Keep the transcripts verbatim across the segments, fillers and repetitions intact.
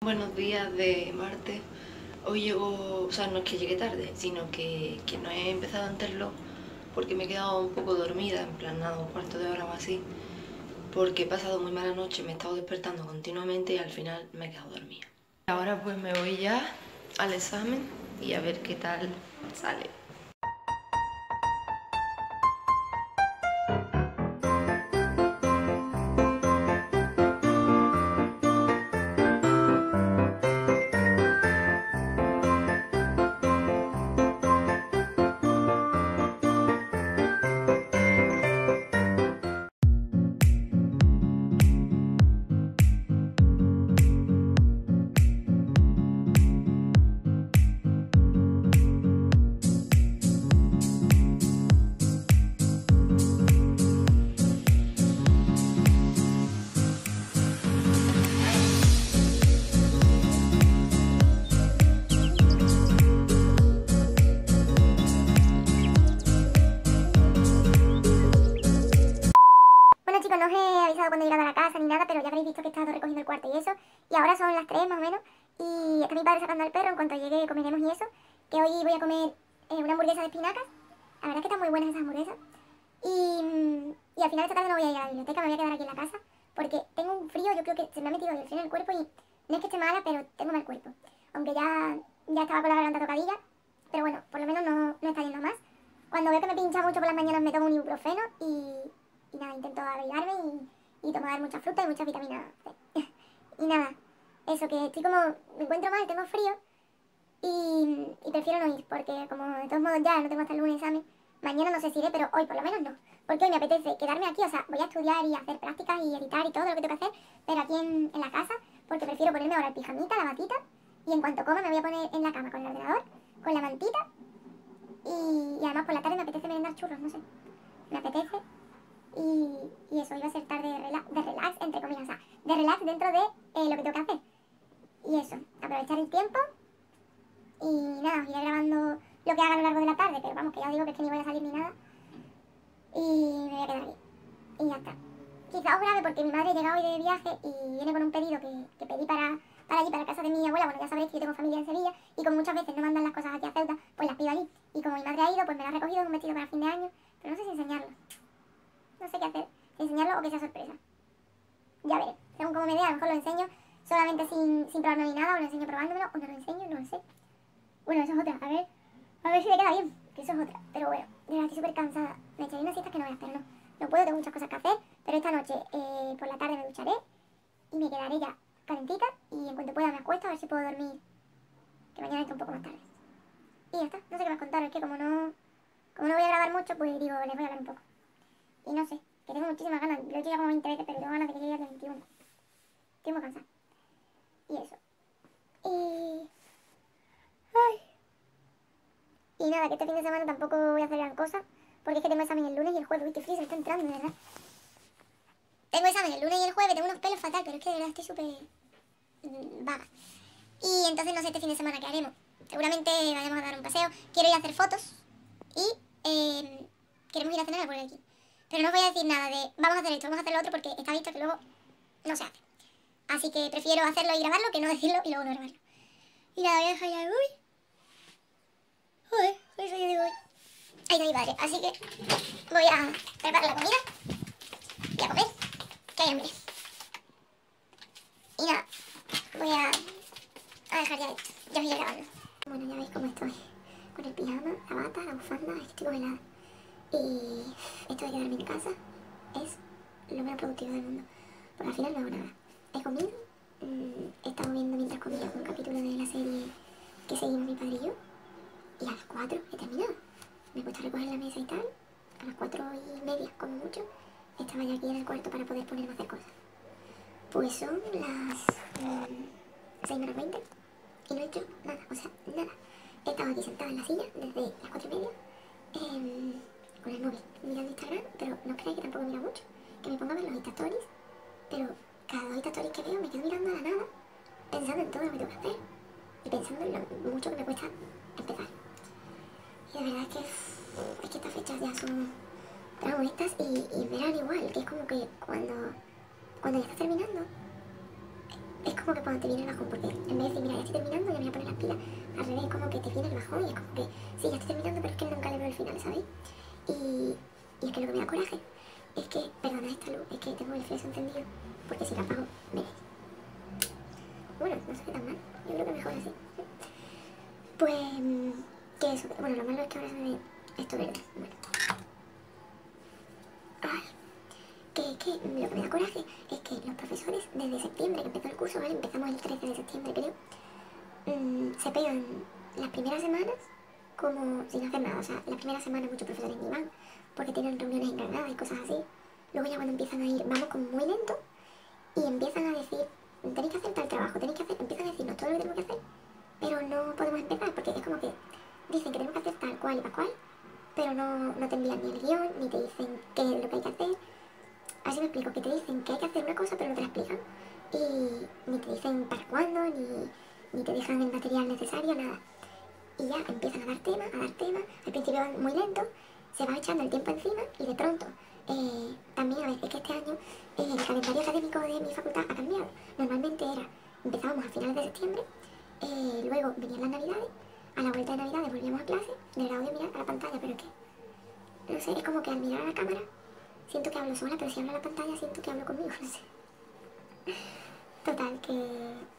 Buenos días de martes. Hoy llego, o sea, no es que llegue tarde, sino que, que no he empezado antes lo porque me he quedado un poco dormida, en plan nada, un cuarto de hora o así, porque he pasado muy mala noche, me he estado despertando continuamente y al final me he quedado dormida. Ahora pues me voy ya al examen y a ver qué tal sale. Bueno chicos, no os he avisado cuando he llegado a la casa ni nada, pero ya habréis visto que he estado recogiendo el cuarto y eso. Y ahora son las tres más o menos. Y está mi padre sacando al perro, en cuanto llegue comeremos y eso. Que hoy voy a comer eh, una hamburguesa de espinacas. La verdad es que están muy buenas esas hamburguesas. Y, mm, y al final esta tarde no voy a ir a la biblioteca, me voy a quedar aquí en la casa. Porque tengo un frío, yo creo que se me ha metido el frío en el cuerpo y no es que esté mala, pero tengo mal cuerpo. Aunque ya, ya estaba con la garganta tocadilla. Pero bueno, por lo menos no, no está yendo más. Cuando veo que me pincha mucho por las mañanas me tomo un ibuprofeno y... Y nada, intento abrigarme y, y tomar mucha fruta y mucha vitamina C. Y nada, eso, que estoy como, me encuentro mal, tengo frío y, y prefiero no ir, porque como de todos modos ya no tengo hasta el lunes examen, mañana no sé si iré, pero hoy por lo menos no. Porque hoy me apetece quedarme aquí, o sea, voy a estudiar y hacer prácticas y editar y todo lo que tengo que hacer, pero aquí en, en la casa, porque prefiero ponerme ahora el pijamita, la batita, y en cuanto coma me voy a poner en la cama con el ordenador, con la mantita, y, y además por la tarde me apetece merendar churros, no sé, me apetece. Y, y eso, iba a ser tarde de relax, de relax, entre comillas, o sea, de relax dentro de eh, lo que tengo que hacer. Y eso, aprovechar el tiempo y nada, os iré grabando lo que haga a lo largo de la tarde, pero vamos, que ya os digo que es que ni voy a salir ni nada. Y me voy a quedar aquí. Y ya está. Quizá os grabe porque mi madre llega hoy de viaje y viene con un pedido que, que pedí para, para allí, para casa de mi abuela. Bueno, ya sabréis que yo tengo familia en Sevilla y como muchas veces no mandan las cosas aquí a Ceuta, pues las pido allí. Y como mi madre ha ido, pues me lo ha recogido, es un vestido para fin de año, pero no sé si enseñarlo. No sé qué hacer, si enseñarlo o que sea sorpresa. Ya veré, según como me dé, a lo mejor lo enseño solamente sin, sin probarlo ni nada, o lo enseño probándomelo, o no lo enseño, no lo sé. Bueno, eso es otra, a ver, a ver si me queda bien, que eso es otra. Pero bueno, de verdad estoy súper cansada, me echaré una siesta que no veas, pero no, no puedo, tengo muchas cosas que hacer, pero esta noche eh, por la tarde me ducharé y me quedaré ya calentita y en cuanto pueda me acuesto a ver si puedo dormir, que mañana está un poco más tarde. Y ya está, no sé qué más contar, es que como no, como no voy a grabar mucho, pues digo, les voy a hablar un poco. Y no sé, que tengo muchísimas ganas, lo he hecho ya como veinte veces, pero tengo ganas de que llegue el veintiuno. Estoy muy cansada. Y eso. Y... Ay. Y nada, que este fin de semana tampoco voy a hacer gran cosa, porque es que tengo examen el lunes y el jueves. Uy, qué frío se me está entrando, de verdad. Tengo examen el lunes y el jueves, tengo unos pelos fatal, pero es que de verdad estoy súper mmm, vaga. Y entonces no sé este fin de semana qué haremos. Seguramente vayamos a dar un paseo. Quiero ir a hacer fotos y eh, queremos ir a cenar por aquí. Pero no os voy a decir nada de vamos a hacer esto, vamos a hacer lo otro, porque está visto que luego no se hace. Así que prefiero hacerlo y grabarlo que no decirlo y luego no grabarlo. Y nada, voy a dejar ya. Uy. Joder, hoy soy de hoy. Ay, no, mi padre. Así que voy a preparar la comida y a comer, que hay hambre. Y nada, voy a, a dejar ya esto. Ya os iré grabando. Bueno, ya veis cómo estoy. Con el pijama, la bata, la bufanda, es que estoy congelada. Y esto de quedarme en casa es lo menos productivo del mundo. Porque al final no hago nada. He comido, mmm, he estado viendo mientras comía un capítulo de la serie que seguimos mi padre y yo. Y a las cuatro he terminado. Me he puesto a recoger la mesa y tal. A las cuatro y media, como mucho, estaba ya aquí en el cuarto para poder ponerme a hacer cosas. Pues son las mmm, seis menos veinte y no he hecho nada, o sea, nada. He estado aquí sentada en la silla desde las cuatro y media. Eh, con el móvil, mirando Instagram, pero no creáis que tampoco miro mucho, que me pongo a ver los Insta Stories, pero cada dos Insta Stories que veo me quedo mirando a la nada, pensando en todo lo que tengo que hacer, y pensando en lo mucho que me cuesta empezar. Y de verdad es que, es que estas fechas ya son tan estas, y, y en verano igual, que es como que cuando, cuando ya estás terminando, es como que cuando te viene el bajón, porque en vez de decir, mira, ya estoy terminando, ya me voy a poner las pilas, al revés, es como que te viene el bajón y es como que, sí, ya estoy terminando, pero es que nunca le veo el final, ¿sabéis? Y, y es que lo que me da coraje es que, perdona esta luz, es que tengo el fleso encendido, porque si la apago, veréis. Bueno, no se ve tan mal, yo creo que mejor así. Pues, que eso, bueno, lo malo es que ahora se me ve esto verde, bueno. Ay, que es que lo que me da coraje es que los profesores, desde septiembre, que empezó el curso, ¿vale? Empezamos el trece de septiembre, creo, mmm, se pegan las primeras semanas como sin hacer nada. O sea, las primeras semanas muchos profesores ni van, porque tienen reuniones en Granada y cosas así. Luego ya cuando empiezan a ir, vamos como muy lento, y empiezan a decir, tenéis que hacer tal trabajo, tenéis que hacer, empiezan a decirnos todo lo que tenemos que hacer, pero no podemos empezar, porque es como que dicen que tenemos que hacer tal cual y tal cual, pero no, no te envían ni el guión, ni te dicen qué es lo que hay que hacer. Así me explico, que te dicen que hay que hacer una cosa, pero no te la explican. Y ni te dicen para cuándo, ni, ni te dejan el material necesario, nada. Y ya empiezan a dar tema, a dar tema. Al principio van muy lento, se va echando el tiempo encima y de pronto, eh, también a ver, es que este año eh, el calendario académico de mi facultad ha cambiado. Normalmente era, empezábamos a finales de septiembre, eh, luego venían las navidades, a la vuelta de navidades volvíamos a clase, de grado de mirar a la pantalla, pero es que, no sé, es como que al mirar a la cámara siento que hablo sola, pero si hablo a la pantalla siento que hablo conmigo, no sé. Total, que...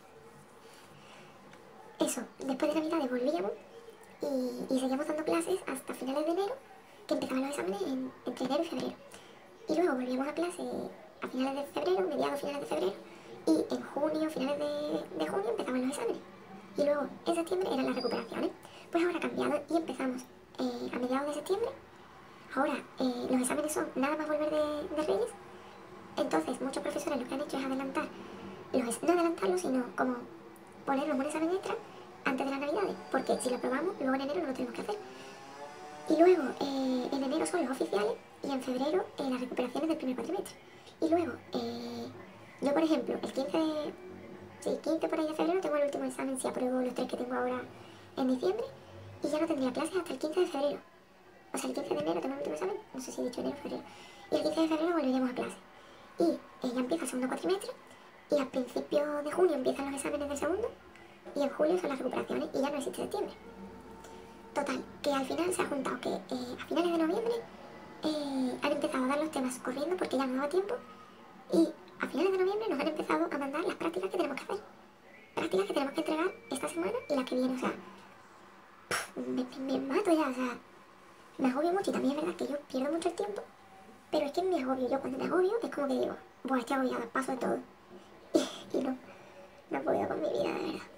Eso, después de Navidades volvíamos y, y seguíamos dando clases hasta finales de enero, que empezaban los exámenes en, entre enero y febrero. Y luego volvíamos a clase a finales de febrero, mediados finales de febrero, y en junio, finales de, de junio empezaban los exámenes. Y luego en septiembre eran las recuperaciones. Pues ahora ha cambiado y empezamos eh, a mediados de septiembre. Ahora eh, los exámenes son nada más volver de, de Reyes. Entonces muchos profesores lo que han hecho es adelantar, los, no adelantarlo, sino como ponernos un examen extra antes de las navidades, porque si lo aprobamos, luego en enero no lo tenemos que hacer. Y luego eh, en enero son los oficiales y en febrero eh, las recuperaciones del primer cuatrimestre. Y luego, eh, yo por ejemplo, el quince de, sí, quince por ahí de febrero tengo el último examen si apruebo los tres que tengo ahora en diciembre, y ya no tendría clases hasta el quince de febrero. O sea, el quince de enero tengo el último examen, no sé si he dicho enero o febrero. Y el quince de febrero volveríamos a clase. Y eh, ya empieza el segundo cuatrimestre, y a principios de junio empiezan los exámenes del segundo, y en julio son las recuperaciones, y ya no existe septiembre. Total, que al final se ha juntado que eh, a finales de noviembre eh, han empezado a dar los temas corriendo porque ya no daba tiempo, y a finales de noviembre nos han empezado a mandar las prácticas que tenemos que hacer. Prácticas que tenemos que entregar esta semana y la que viene, o sea, me, me mato ya, o sea, me agobio mucho, y también es verdad que yo pierdo mucho el tiempo, pero es que me agobio, yo cuando me agobio es como que digo, buah, estoy agobiada, paso de todo, y, y no, no puedo con mi vida, de verdad.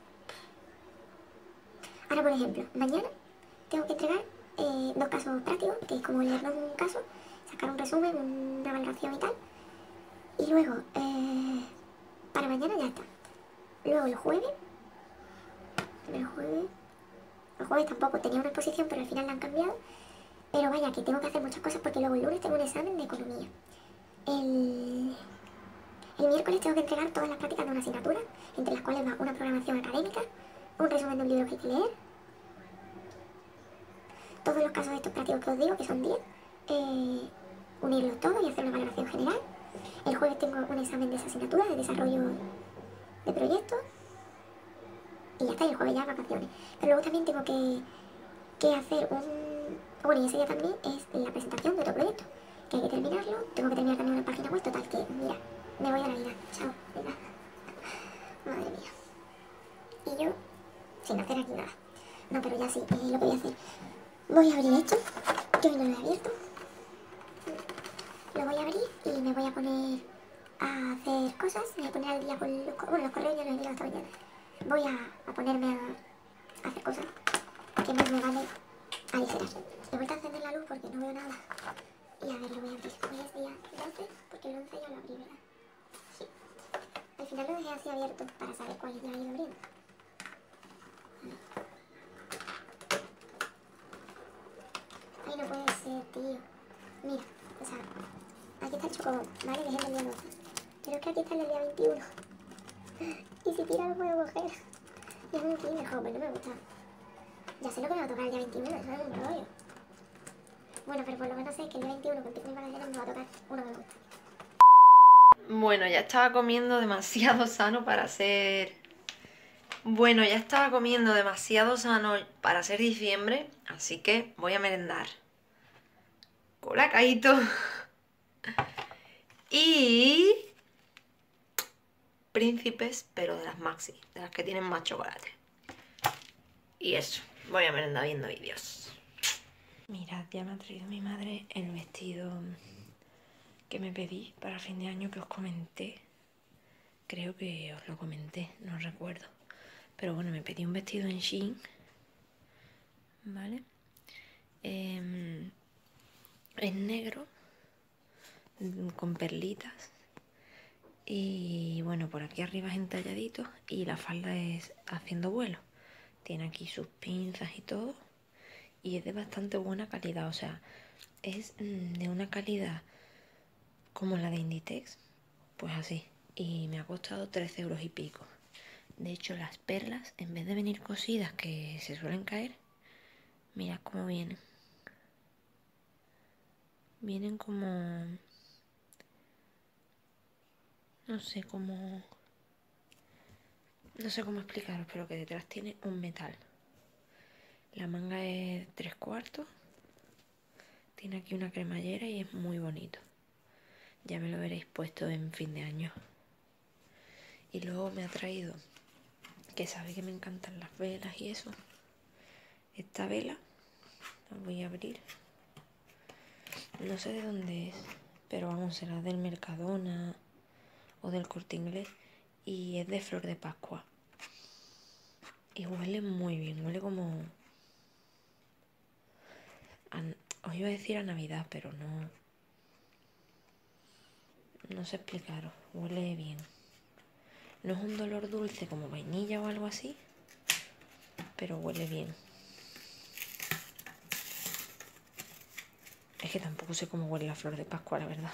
Ahora, por ejemplo, mañana tengo que entregar eh, dos casos prácticos, que es como leernos un caso, sacar un resumen, una valoración y tal. Y luego, eh, para mañana ya está. Luego el jueves, el jueves, el jueves tampoco, tenía una exposición, pero al final la han cambiado. Pero vaya, que tengo que hacer muchas cosas porque luego el lunes tengo un examen de economía. El, el miércoles tengo que entregar todas las prácticas de una asignatura, entre las cuales va una programación académica, un resumen de un libro que hay que leer, todos los casos de estos prácticos que os digo, que son diez, eh, unirlos todos y hacer una valoración general. El jueves tengo un examen de esa asignatura, de desarrollo de proyectos, y ya está, y el jueves ya vacaciones. Pero luego también tengo que, que hacer un... Bueno, y ese día también es la presentación de otro proyecto, que hay que terminarlo, tengo que terminar también una página web, total, que mira, me voy a la vida, chao, venga. Madre mía. Y yo, sin hacer aquí nada. No, pero ya sí, es lo que voy a hacer. Voy a abrir esto, que hoy no lo he abierto. Lo voy a abrir y me voy a poner a hacer cosas. Me voy a poner al día con los, bueno, los correos ya los he enviado esta mañana. Voy a, a ponerme a, a hacer cosas que más me vale aligerar. He vuelto a encender la luz porque no veo nada. Y a ver, lo voy a abrir. Hoy es día doce, porque el once ya lo abrí, ¿verdad? Sí. Al final lo dejé así abierto para saber cuál ya he ido abriendo. Ay, no puede ser, tío. Mira, o sea, aquí está el chocobón, ¿vale? Que es el del día doce. Pero es que aquí está el del día veintiuno. Y si tira lo puedo coger. Y es un aquí mejor, pues no me gusta. Ya sé lo que me va a tocar el día veintiuno, eso es un rollo. Bueno, pero por lo menos sé que el día veintiuno, que empieza mi vacaciones, me va a tocar uno que me gusta. Bueno, ya estaba comiendo demasiado sano para ser... Bueno, ya estaba comiendo demasiado sano para ser diciembre, así que voy a merendar Colacadito y príncipes, pero de las maxi, de las que tienen más chocolate. Y eso, voy a merendar viendo vídeos. Mirad, ya me ha traído mi madre el vestido que me pedí para fin de año, que os comenté. Creo que os lo comenté, no recuerdo. Pero bueno, me pedí un vestido en Shein, ¿vale? Eh, es negro, con perlitas. Y bueno, por aquí arriba es entalladito y la falda es haciendo vuelo. Tiene aquí sus pinzas y todo. Y es de bastante buena calidad, o sea, es de una calidad como la de Inditex, pues así. Y me ha costado trece euros y pico. De hecho, las perlas, en vez de venir cosidas que se suelen caer, mirad cómo vienen. Vienen como... No sé cómo... No sé cómo explicaros, pero que detrás tiene un metal. La manga es tres cuartos. Tiene aquí una cremallera y es muy bonito. Ya me lo veréis puesto en fin de año. Y luego me ha traído, que sabe que me encantan las velas y eso, esta vela. La voy a abrir. No sé de dónde es, pero vamos, será del Mercadona o del Corte Inglés. Y es de flor de Pascua. Y huele muy bien, huele como... A... Os iba a decir a Navidad, pero no... No sé explicaros, huele bien. No es un dolor dulce como vainilla o algo así, pero huele bien. Es que tampoco sé cómo huele la flor de Pascua, la verdad.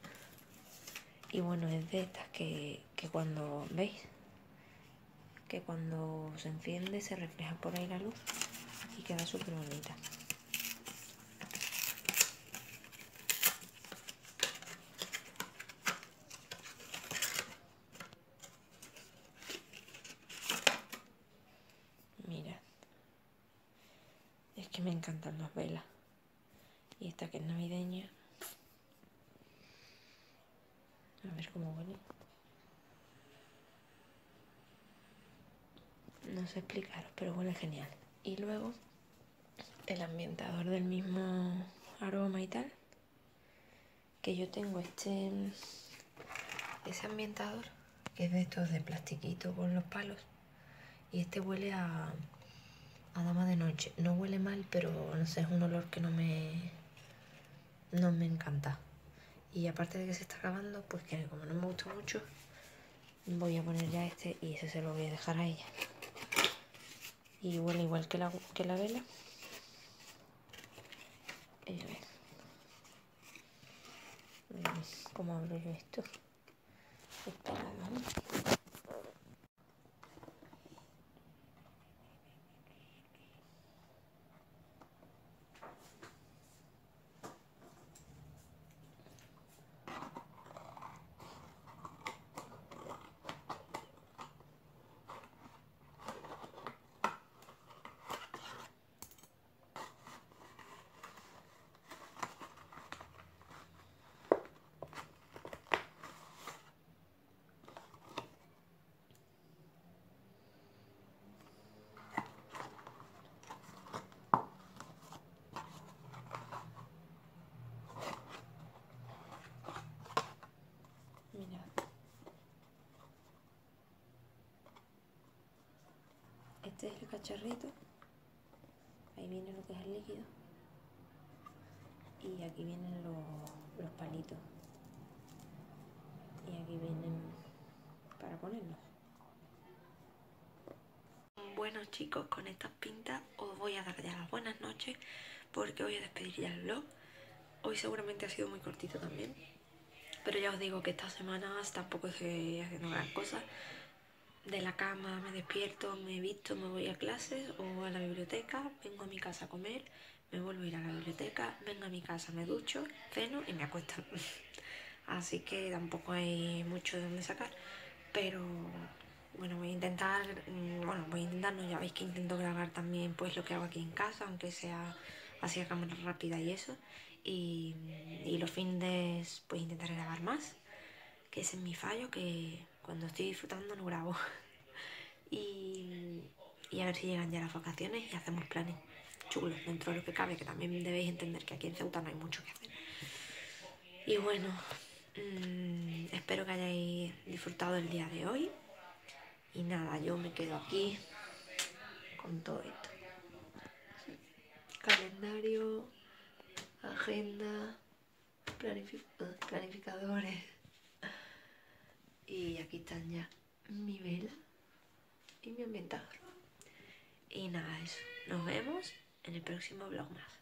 Y bueno, es de estas que, que cuando... ¿Veis? Que cuando se enciende se refleja por ahí la luz y queda súper bonita. Mira, es que me encantan las velas. Y esta que es navideña. A ver cómo huele. No sé explicaros, pero huele genial. Y luego el ambientador del mismo aroma y tal. Que yo tengo este... Ese ambientador, que es de estos de plastiquito con los palos. Y este huele a... a dama de noche. No huele mal, pero no sé, es un olor que no me... No me encanta. Y aparte de que se está acabando, pues que como no me gusta mucho, voy a poner ya este y ese se lo voy a dejar a ella. Y huele igual que la, que la vela. Y a ver. ¿Cómo abro yo esto? Esperad, ¿vale? Mirad. Este es el cacharrito. Ahí viene lo que es el líquido. Y aquí vienen los, los palitos. Y aquí vienen para ponerlos. Bueno chicos, con estas pintas os voy a dar ya las buenas noches porque voy a despedir ya el vlog. Hoy seguramente ha sido muy cortito también, pero ya os digo que estas semanas tampoco estoy haciendo gran cosa. De la cama me despierto, me visto, me voy a clases o a la biblioteca, vengo a mi casa a comer, me vuelvo a ir a la biblioteca, vengo a mi casa, me ducho, ceno y me acuesto. así que tampoco hay mucho de dónde sacar, pero bueno, voy a intentar, bueno, voy a intentar, no, ya veis que intento grabar también pues lo que hago aquí en casa, aunque sea así a cámara rápida y eso, y, y los fines pues intentaré grabar más, que ese es mi fallo, que cuando estoy disfrutando no grabo. y, y a ver si llegan ya las vacaciones y hacemos planes chulos dentro de lo que cabe, que también debéis entender que aquí en Ceuta no hay mucho que hacer. Y bueno, mmm, espero que hayáis disfrutado el día de hoy. Y nada, yo me quedo aquí con todo esto. Calendario, agenda, planific planificadores. Y aquí están ya mi vela y mi ambientador. Y nada, eso. Nos vemos en el próximo vlog más.